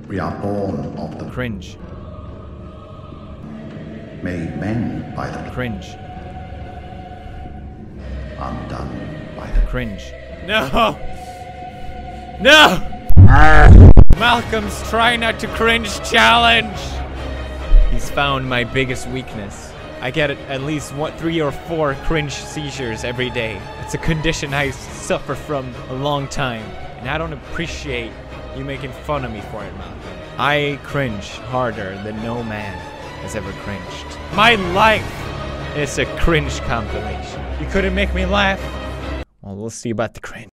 We are born of the Cringe. made men by the Cringe. undone by the Cringe. No! No! Malcolm's Try Not To Cringe challenge! He's found my biggest weakness. I get at least 3 or 4 cringe seizures every day. It's a condition I suffer from a long time, and I don't appreciate you making fun of me for it, Malcolm. I cringe harder than no man has ever cringed. My life is a cringe compilation. You couldn't make me laugh? Well, we'll see about the cringe.